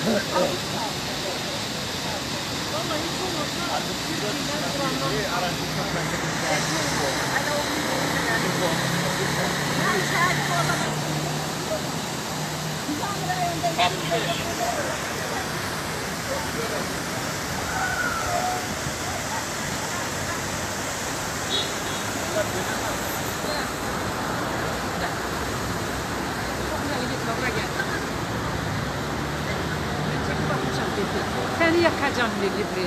Seni yakacağım dedi.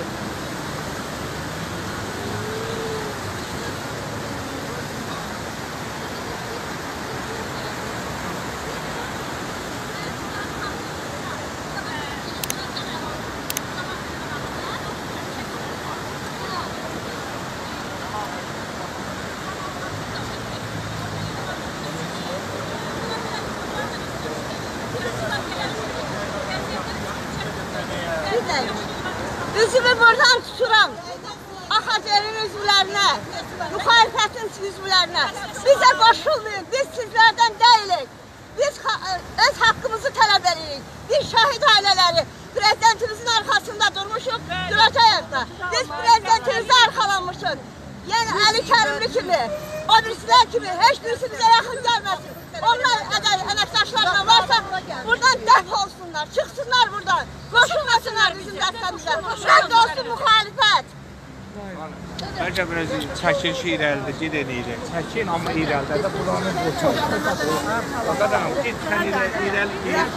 Üzümü buradan tuturam. AXC-nin üzvlərinə, müxalifətin üzvlərinə. Bizə qoşulmayın, biz sizlərdən deyilik. Biz öz haqqımızı tələb edirik. Biz şəhid ailələri prezidentimizin arxasında durmuşuq, duracağıq da. Biz prezidentimizə arxalanmışıq. Yəni Əli Kərimli kimi, o birisilər kimi heç birisi bizə yaxın gəlməsin. Onlar əgər əməkdaşlarla varsa buradan dəf olsunlar, çıxsınlar buradan. Qoşulmasınlar bizim dəstəmizə. Rədd olsun müxalifət. Bəlkə biraz çəkin şey irəlidə, gedin irəli. Çəkin, amma irəlidə də buranın qoçaq. Bakalım, git sən irəli gir.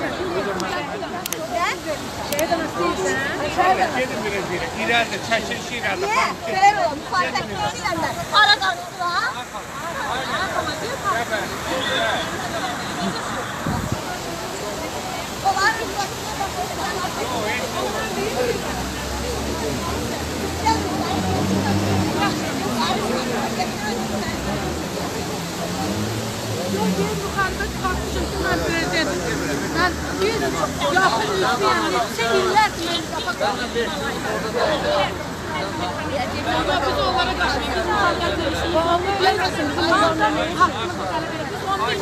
Şeydən istəyirsən? Gedin biraz irəli. İrəlidə, çəkin şey irəlidə. Niyə? Belə olun, müxalifət istəyirlər. Ara qarşılar. Müxalifət qalxmışım ki, mən prezidentim. Mən bir yaxın üstüyəm, neçə illər mən qafa qalmışım. Biz onlara qarşı, biz müxalifət görüşürük. Bilməsin, bizim haqqımızı tələb edirik.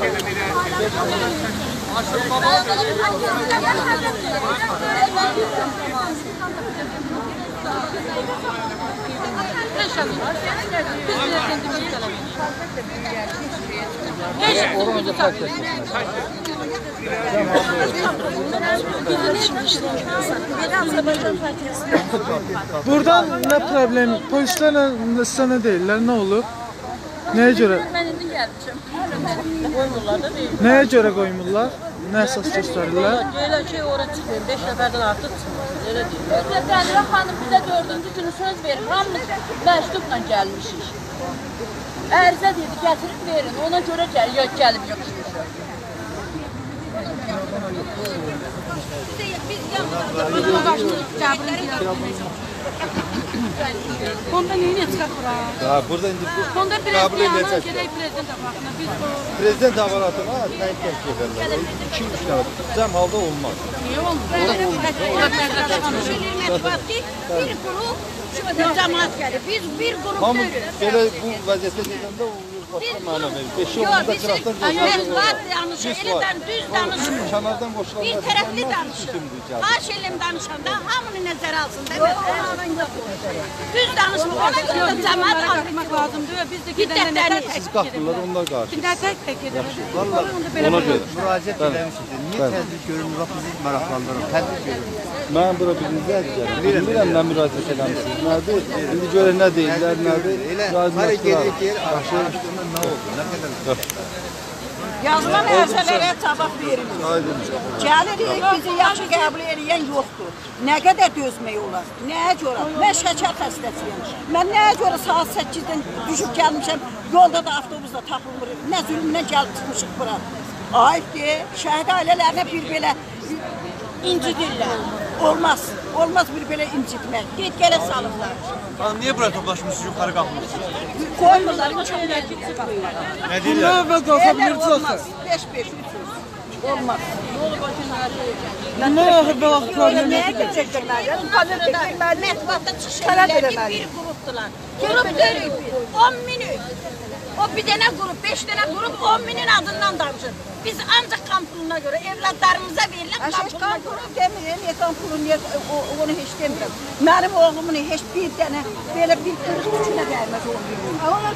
Buradan ne problem? Polisler sana değiller. Ne olur? Neye göre? Ben indi gəlmişəm. Qoymurlar da deyil. Neye göre koymurlar? Ne esas gösterirler? Deyirlər ki, ora çıxın, 5 nəfərdən artıq çıxmır. Elə deyirlər. Dəlirə xanım bizə 4-cü günü söz verir. Hamımız məktubla gəlmişik. Ərizə dedi, gətirib verin. Ona görə gəlib yoxuşmuşuq. Onda neyi çıxaq bura? Burada indi Onda prezident gedək prezident aparatına. prezident aparatına təyin təşkil edirlər. 2-3 nəfər cəm halda olmaz. Niyə olmur? Bir qrup cəmaat gəlir. Biz bir qrup Hamı görürük. belə bu vəziyyətə gedəndə o başqa məna verir. 5-10 onda qıraqdan Məhvat danışır, elədən düz danışır. kənardan qoşulanlar. Bir tərəfli danışır. Xahiş edirəm danışanda hamını nəzərə alsın. Düz danışmır. Ona görə də cəmaat Qalxmaq lazımdır. Biz də gedəndə hiddətlərini Siz qalxırlar, onlar qarşı. Nə tək edirik. Ona görə. Müraciət edəmişsiniz. Niyə tədbir görünür? Bizi maraqlandırır. Tədbir görünür. Mən bura birinizə bilmirəm nə müraciət edəmişsiniz. Nədir? İndi görə nə deyirlər, nədir? Hara gedik yer, araşdırma nə oldu? Nə qədər? yazılan ərizələrə cavab verilir. Gəlirik, bizi yaxşı qəbul edən yoxdur. Nə qədər dözmək olar? Nəyə görə? Mən şəkər xəstəsiyəm. Mən nəyə görə saat 8-dən düşüb gəlmişəm, yolda da avtobusda tapılmır. Nə zülmünə gəlib çıxmışıq bura. Ayıbdır, şəhid ailələrinə bir belə incidirlər. Olmaz, olmaz bir belə incitmək. Get-gələ salıblar. Niyə buraya toplaşmışsınız, yuxarı qalxmışsınız? Qoymurlar, imkanlar çıxmır. Nə deyirlər? Bunlar qalxabilir Olmaz, 5-5 olmaz. Nə vaxt problem Nəyə keçəcəklər? Mətbuatda çıxış edirlər ki, bir qrupdular. Qrup deyil, 10 minut. O bir dənə qrup, 5 dənə qrup 10 minin adından danışır. Biz ancaq kampuluna görə evladlarımıza verilən kampuluna görə. Demirəm, kampulun onu heç demirəm. Mənim oğlumun heç bir dənə belə bir qırıq tükünə dəyməz 11 min. Ama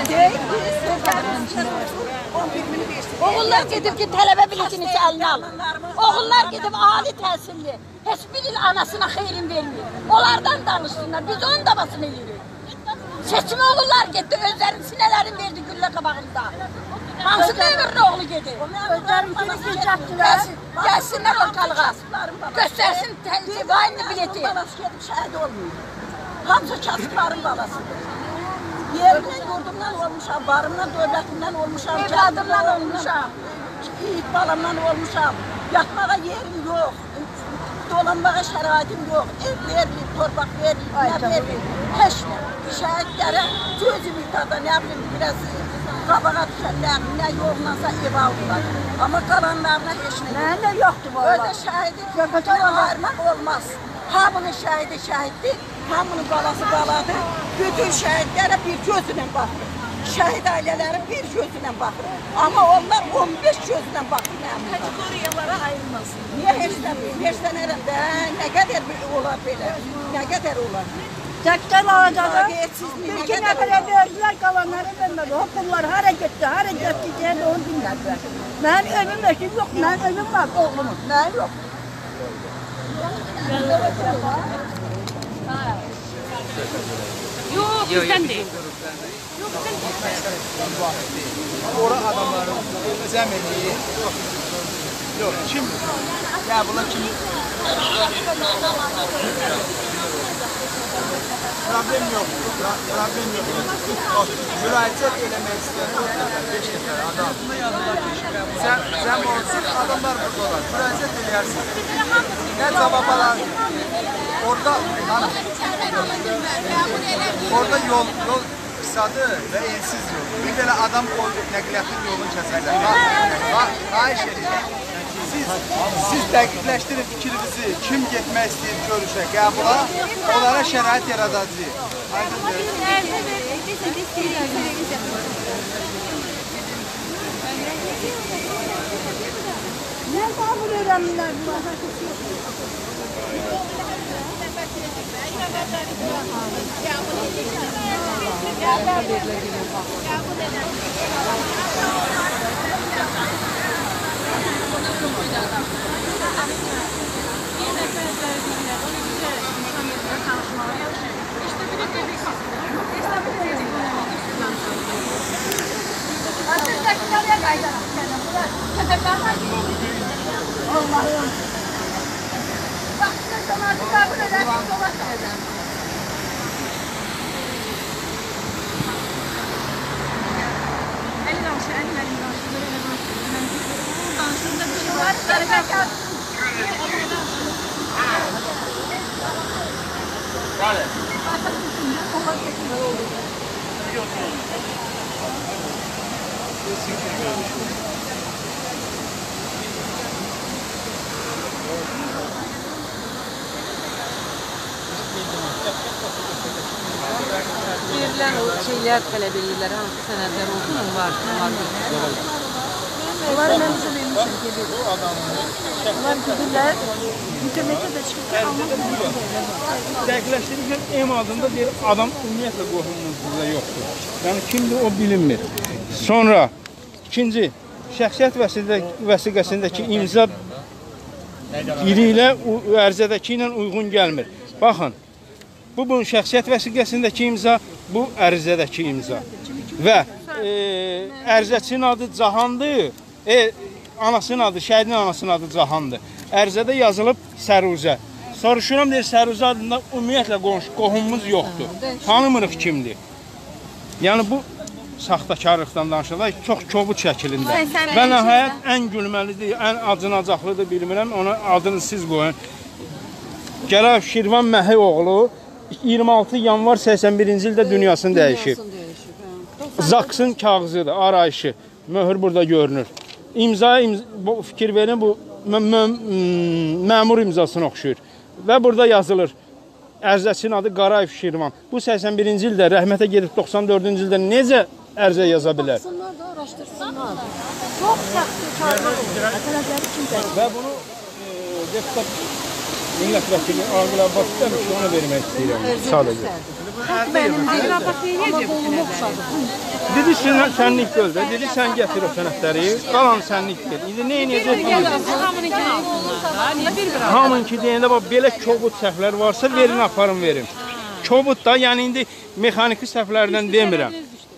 Oğullar gedib ki, tələbə biletini əlinə alır. Oğullar gedib ali təhsilli. Heç bir il anasına xeyrin vermir. Onlardan danışsınlar, biz onun davasını edirik. Seçim oğullar getdi, özlərinin sinələrini verdi güllə qabağında. Hansı dövrün oğlu gedir? Gəlsinlər ortalığa, göstərsin təlcivayını bileti. balası gedib şəhid olmuyor. Hamısı kasıbların balasıdır. Yerimdən, yurdumdan olmuşam, barımdan, dövlətimdən olmuşam, Evladımdan olmuşam. İlk balamdan olmuşam. Yatmağa yerim yox. Dolanmağa şəraitim yox. Ev verilir, torpaq verilir, nə verilir. Heç nə. Şəhidlərə göz ümidada, nə bilim, biraz qabağa düşənlər, nə yoxlansa ev aldılar. Amma qalanlarına heç nə yox. Mənim də yoxdur bu. Öyle şəhidi ayırmaq olmaz. Hamının şəhidi şəhiddir, hamının balası baladır. Bütün şəhidlərə bir gözlə baxır. Şəhid ailələri bir gözlə baxır. Amma onlar 15 gözlə baxır. Kategoriyalara ayrılmasın. Niyə heçlənərəm də? Nə qədər olar belə? Nə qədər olar? Təkdən alacaqlar. Əqiyyətsizlik nə Bir-iki qədər nəfərə olar? verdilər, qalanları vermədi. O pullar hara getdi deyə də onu bilmədilər. Mənim evim eşim yox, mənim evim var, oğlumun. Nə yox? Yok, bizden değil. Ora adamların zəminliyi. Yox, kim? Ya bunlar kim? Problem yok. Problem yok. Müraciət eləmək istəyən 5 nəfər adam. Sən olsun, adamlar burada olar. Müraciət eləyərsin. Nə cavab alar? Orada yol qısadır və ensiz yol. Bir belə adam nəqliyyatın yolunu kəsərlər. Xahiş edirəm. Siz dəqiqləşdirin fikrinizi, kim getmək istəyir görüşə, qəbula, onlara şərait yaradacaq. Nə qəbul edəmlər? Allah'ım. Bak, sen artık kabul edersin, dolaşmayacağım. Elin alışır, elin alışır. Danışında bir şey var. Sarı Verilən o şeylər tələb edirlər, hansı sənədlər olsun, onlar Onlar mən bizə vermişəm ki, onlar gedirlər, internetdə də çıxıb almaq. Dəqiqləşdirirkən em adında deyir, adam ümumiyyətlə qohumumuzda yoxdur. Yəni kimdir o bilinmir. Sonra ikinci, şəxsiyyət vəsiqəsindəki imza biri ilə ərizədəki ilə uyğun gəlmir. Baxın, bu bunun şəxsiyyət vəsiqəsindəki imza, bu ərizədəki imza. Və ərizəçinin adı Cahandır, anasının adı, şəhidin anasının adı Cahandır. Ərizədə yazılıb Səruzə. Soruşuram, deyir, Səruzə adında ümumiyyətlə qohumumuz yoxdur. Tanımırıq kimdir. Yəni bu saxtakarlıqdan danışırlar, çox kobud şəkilində. Və nəhayət ən gülməlidir, ən acınacaqlıdır, bilmirəm, ona adını siz qoyun. Gərayev Şirvan Məhi oğlu 26 yanvar 81-ci ildə dünyasını dəyişib. Zaksın kağızıdır, arayışı. Möhür burada görünür. İmzaya fikir verin, bu məmur imzasına oxşuyur. Və burada yazılır, ərizəçinin adı Qarayev Şirvan. Bu 81-ci ildə rəhmətə gedib 94-cü ildə necə ərizə yaza bilər. Baksınlar da araştırsınlar. Çok sahtekarlık oluyor. Tələbləri kim verir? Və bunu deputat millət vəkili Aqil Abbas demiş ki, ona vermək istəyirəm sadəcə. Benim Aqil Abbas neyəcək bu sənədləri? Dedi sənlik göl də, dedi sən gətir o sənədləri, qalan sənlik ver. İndi nə edəcək bilmiyorum. Hamınınkini alsınlar. Niyə bir-bir Hamınki deyəndə bax, belə kobud səhvlər varsa verin, aparın verin. Kobud da, yəni indi mexaniki səhvlərdən demirəm.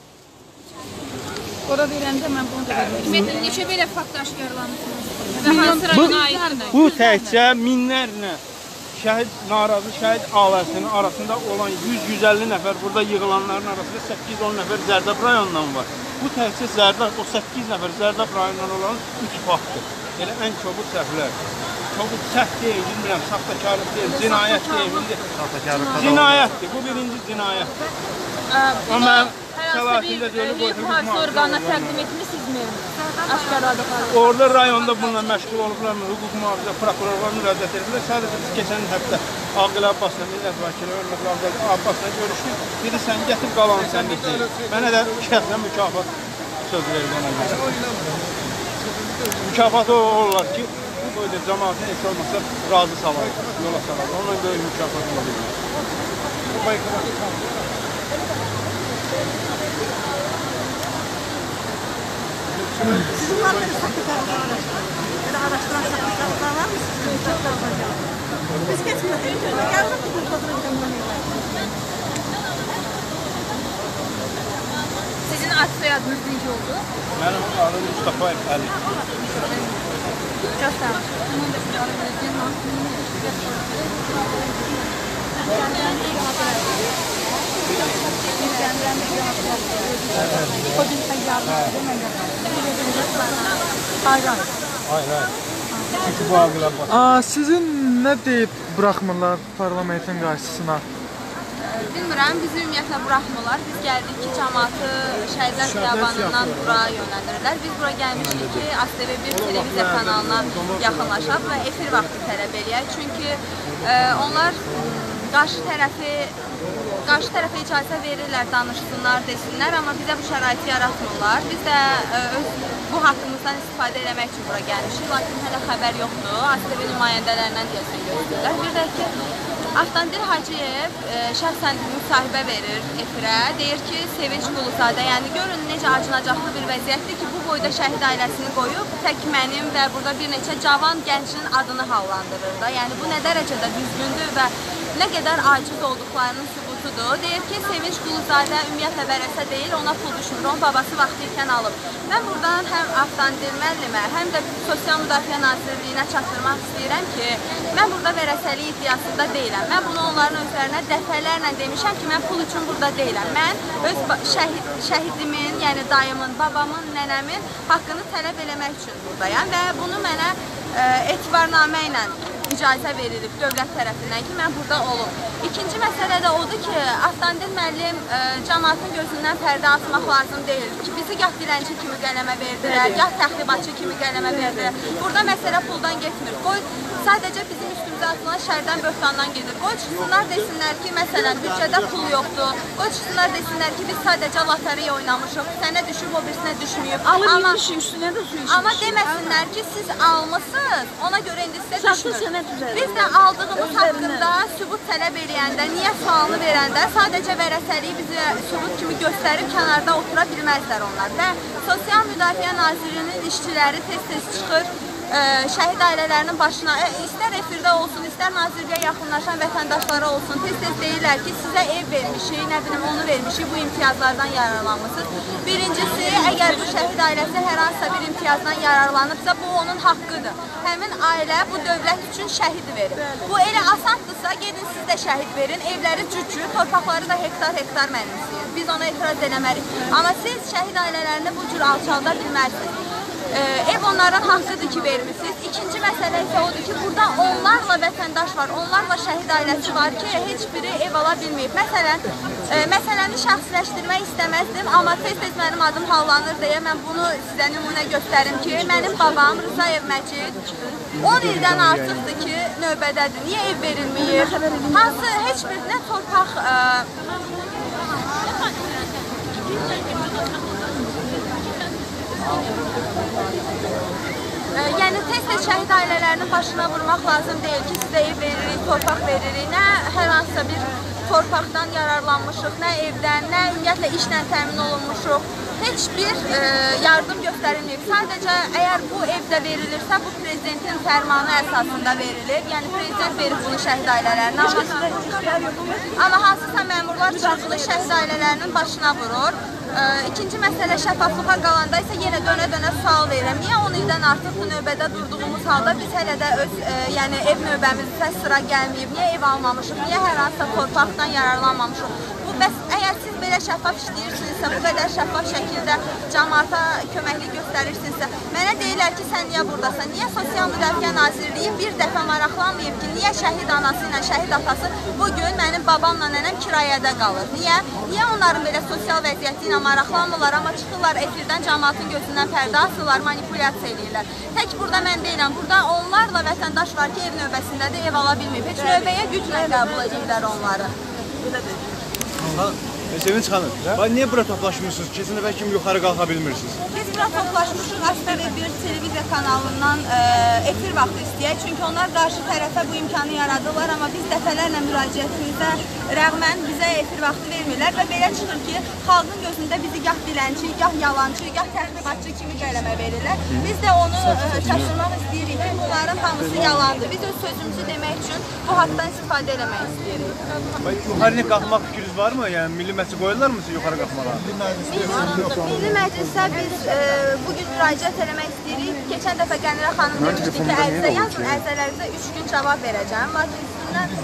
Ora verəndə mən bunu da vermək. Ümumiyyətlə, neçə belə fakt aşkarlanırsınız? Və hansı rayona aiddir? Bu təkcə minlərlə şəhid, narazı şəhid ailəsinin arasında olan 100-150 nəfər, burada yığılanların arasında 8-10 nəfər Zərdab rayonundan var. Bu təkcə Zərdab, o 8 nəfər Zərdab rayonundan olan 3 faktdır. Elə ən kobud səhvlər. Kobud səhv deyil, bilmirəm, saxtakarlıq deyil, cinayət deyil. Cinayətdir, bu birinci cinayətdir. Bunu həyatda bir mühafizə orqanına təqdim etmişsinizmi? Aşkarladıqları. Orada rayonda bununla məşğul olublar, hüquq mühafizə prokurorlar müraciət ediblər. Sadəcə biz keçən həftə Aqil Abbasla, millət vəkili Hörmətli Aqil Abbasla görüşdük. Dedi, sən gətir qalan sənlik deyil. Mənə də şəxsən mükafat söz verdi ona görə. Mükafatı o olar ki, bu boyda cəmaatın heç olmasa razı salar, yola salar. Ondan böyük mükafat ola bilmez. Sizin var mı sahtekarlar araştıran? Ya da araştıran sahtekarlar var mı sizin sahtekarlar? Biz geçmiyoruz. Geldik ki bu fotoğrafı Sizin ad soyadınız necə oldu? Mənim adım Mustafayev Əli. Çox sağ olun. Hayır. Çünki bu Aqil Abbas. Sizin nə deyib buraxmırlar parlamentin qarşısına? Bilmirəm, bizi ümumiyyətlə buraxmırlar. Biz gəldik ki, cəmaatı Şəhidlər Xiyabanından bura yönləndirirlər. Biz bura gəlmişik ki, ASTV1 televiziya kanalına yaxınlaşaq və efir vaxtı tələb eləyək. Çünki onlar qarşı tərəfə icazə verirlər, danışsınlar, desinlər, amma bizə bu şəraiti yaratmırlar. Biz də bu haqqımızdan istifadə eləmək üçün bura gəlmişik, lakin hələ xəbər yoxdur. ASTV nümayəndələrindən deyəsən gözləyirlər. Bir də ki, Avtandil Hacıyev şəxsən müsahibə verir efirə, deyir ki, Sevinç Quluzadə, yəni görün necə acınacaqlı bir vəziyyətdir ki, bu boyda şəhid ailəsini qoyub, tək mənim və burada bir neçə cavan gəncinin adını hallandırır da. Yəni bu nə dərəcədə düzgündür və nə qədər aciz olduqlarının sübutudur. Deyir ki, Sevinç Quluzadə ümumiyyətlə vərəsə deyil, ona pul düşmür, onun babası vaxtı ikən alıb. Mən buradan həm Avtandil müəllimə, həm də Sosial Müdafiə Nazirliyinə çatdırmaq istəyirəm ki, mən burada vərəsəlik iddiasında deyiləm. Mən bunu onların özlərinə dəfələrlə demişəm ki, mən pul üçün burada deyiləm. Mən öz şəhidimin, yəni dayımın, babamın, nənəmin haqqını tələb eləmək üçün buradayam və bunu mənə etibarnamə ilə icazə verilib dövlət tərəfindən ki, mən burada olum. İkinci məsələ də odur ki, Avtandil müəllim cəmaatın gözündən pərdə atmaq lazım deyil ki, bizi gah dilənçi kimi qələmə verdilər, gah təxribatçı kimi qələmə verdilər. Burada məsələ puldan getmir. Qoy sadəcə bizim üstümüzə atılan şərdən, böhtandan gedir. Qoy çıxsınlar desinlər ki, məsələn, büdcədə pul yoxdur. Qoy çıxsınlar desinlər ki, biz sadəcə loteriya oynamışıq, sənə düşüb, o birisinə düşməyib. Amma deməsinlər ki, siz almışsınız, ona görə indi sizə düşmür. Biz də aldığımız haqqında sübut tələb eləyəndə, niyə sualını verəndə sadəcə vərəsəliyi bizə sübut kimi göstərib kənarda otura bilməzlər onlar. Və Sosial Müdafiə Nazirliyinin işçiləri tez-tez çıxır şəhid ailələrinin başına, istər efirdə olsun, istər nazirliyə yaxınlaşan vətəndaşlara olsun, tez-tez deyirlər ki, sizə ev vermişik, nə bilim onu vermişik, bu imtiyazlardan yararlanmışsınız. Birincisi, əgər bu şəhid ailəsi hər hansısa bir imtiyazdan yararlanıbsa, bu onun haqqıdır. Həmin ailə bu dövlət üçün şəhid verir. Bu elə asanddırsa, gedin siz də şəhid verin, evləri cücü, torpaqları da hektar-hektar mənimsiniz. Biz ona etiraz eləmərik. Amma siz şəhid ailələrini bu cür alçalda bilmərsiniz. Ev onların haqqıdır ki, vermişsiniz. İkinci məsələ isə odur ki, burada onlarla vətəndaş var, onlarla şəhid ailəsi var ki, heç biri ev ala bilməyib. Məsələni şəxsləşdirmək istəməzdim, amma tez-tez mənim adım hallanır deyə mən bunu sizə nümunə göstərim ki, mənim babam Rızayev Məcid 10 ildən artıqdır ki, növbədədir. Niyə ev verilməyir? Hansı heç bir nə torpaq Yəni tez-tez şəhid ailələrinin başına vurmaq lazım deyil ki, sizə ev veririk, torpaq veririk. Nə hər hansısa bir torpaqdan yararlanmışıq, nə evdən, nə ümumiyyətlə işlə təmin olunmuşuq. Heç bir yardım göstərilməyib. Sadəcə əgər bu evdə verilirsə, bu prezidentin fərmanı əsasında verilir. Yəni prezident verir bunu şəhid ailələrinə. Amma hansısa məmurlar çıxıqlı şəhid ailələrinin başına vurur. İkinci məsələ şəffaflığa qalanda isə yenə dönə-dönə sual verirəm. Niyə 10 ildən artıq bu növbədə durduğumuz halda biz hələ də öz yəni ev növbəmizə sıra gəlməyib? Niyə ev almamışıq? Niyə hər hansısa torpaqdan yararlanmamışıq? Bəs əgər siz belə şəffaf işləyirsinizsə, bu qədər şəffaf şəkildə cəmaata köməklik göstərirsinizsə, mənə deyirlər ki, sən niyə buradasan? Niyə Sosial Müdafiə Nazirliyi bir dəfə maraqlanmayıb ki, niyə şəhid anası ilə şəhid atası bugün mənim babamla nənəm kirayədə qalır? Niyə? Niyə onların belə sosial vəziyyəti ilə maraqlanmırlar, amma çıxırlar efirdən cəmaatın gözündən pərdə asırlar, manipulyasiya edirlər. Tək burada mən deyirəm, burada onlarla vətəndaş var ki, ev növbəsindədir, ev ala bilməyib. Heç növbəyə güclə qəbul edirlər onları. Sevinç xanım, niyə bura toplaşmışsınız? Keçən dəfə kimi yuxarı qalxa bilmirsiniz? Biz bura toplaşmışıq ASTV1 televiziya kanalından efir vaxtı istəyək. Çünki onlar qarşı tərəfə bu imkanı yaradırlar, amma biz dəfələrlə müraciətimizə rəğmən bizə efir vaxtı vermirlər və belə çıxır ki, xalqın gözündə bizi gah dilənçi, gah yalancı, gah təxribatçı kimi qələmə verirlər. Biz də onu çatdırmaq istəyirik ki, bunların hamısı yalandır. Biz öz sözümüzü demək üçün bu haqdan istifadə eləmək istəyirik. Yuxarı qalxmaq fikriniz varmı? Yəni milli məclis qoyurlar mı siz yuxarı qalxmağa? Milli Məclisə biz bugün müraciət eləmək istəyirik. Keçən dəfə Qənirə xanım demişdi ki, ərizə yazın, ərizələrinizə 3 gün cavab verəcəm. Lakin üstündən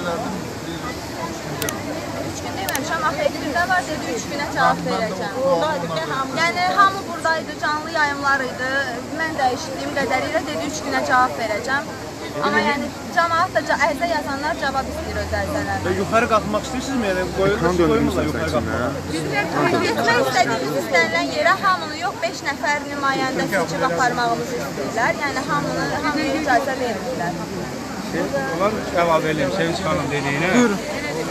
3 gün deməmişəm, axı efirdə var, dedi 3 günə cavab verəcəm. Yəni hamı buradaydı, canlı yayımlar idi. Mən də eşitdiyim qədərilə dedi 3 günə cavab verəcəm. Amma yəni cəmaat da ərizə yazanlar cavab istəyir öz ərizələrində. Yuxarı qalxmaq istəyirsinizmi? Yəni qoyurlar yuxarı qalxmağa? Getmək istədiyimiz istənilən yerə hamını yox, 5 nəfər nümayəndə seçib aparmağımızı istəyirlər. Yəni hamıya icazə vermirlər. Onlar əlavə edeyim Sevinç xanım dediyinə. Buyurun.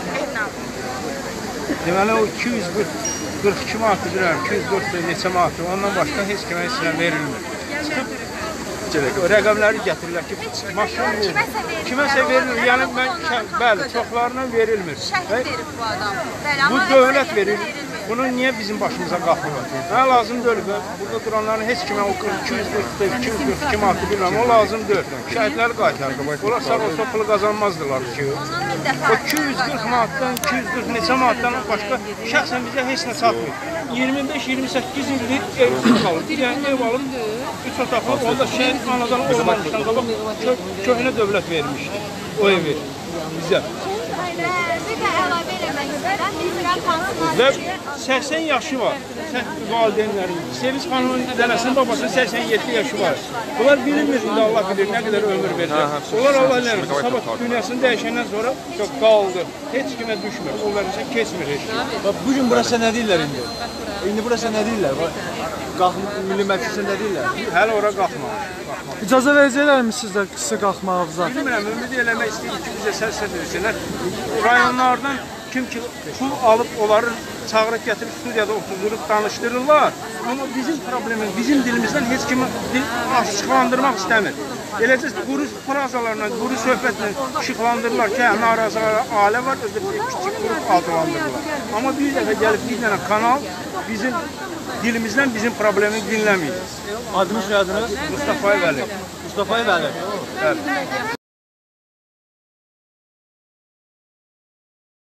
Deməli o 242 manatı bilirəm, 204 neçə manatı, ondan başqa heç kimə heç nə verilmir. Rəqəmləri gətirirlər ki, maşın kiməsə verilir, yəni bəli, çoxlarına verilmir. Şəhid verib bu adam. Bu dövlət verir, bunu niyə bizim başımıza qalxmır? Nə lazım deyil, burada duranların heç kimə o 242 manatı bilməm, o lazım deyil. Şəhidləri qaytardı, onlar sağ olsa pulu qazanmazdılar ki. O 240 manatdan, 240 neçə manatdan başqa şəxsən bizə heç nə satmır. 25-28 illik evsiz qalır. Yəni ev alıb, 3 otaqlı, orada şəhid anadan olmamışdan qabaq köhnə dövlət vermişdi o evi bizə. Bir də əlavə eləmək istəyirəm, İzmirən Konsul Və 80 yaşı var valideynlərin. Sevinç xanımın dənəsinin babasının 87 yaşı var. Bunlar bilmir, indi Allah bilir nə qədər ömür verir. Onlar Allah eləmir. Sabah dünyasını dəyişəndən sonra qaldı. Heç kimə düşmür. Onlar isə keçmir heç. Bugün burası nə deyirlər indi? İndi burası nə deyirlər? Milli Məclisə nə deyirlər? Hələ ora qalxmamış. İcazə verəcəklərmi sizdə qısa qalxmağınıza? Bilmirəm, ümid eləmək istəyir ki, bizə səs versinlər. Rayonlardan kim ki pul alıb onları çağırıb gətirib studiyada oturdurup danışdırırlar. Amma bizim problemimiz, bizim dilimizdən heç kimi açıqlandırmaq istəmir. Eləcə quru frazalarla, quru söhbətlə işıqlandırırlar ki, narazı ailə var, özü bir kiçik qrup adlandırırlar. Amma bir dəfə gəlib bir dənə kanal bizim dilimizdən bizim problemi dinləmir. Adınız soyadınız? Mustafa Vəli. Mustafa Vəli.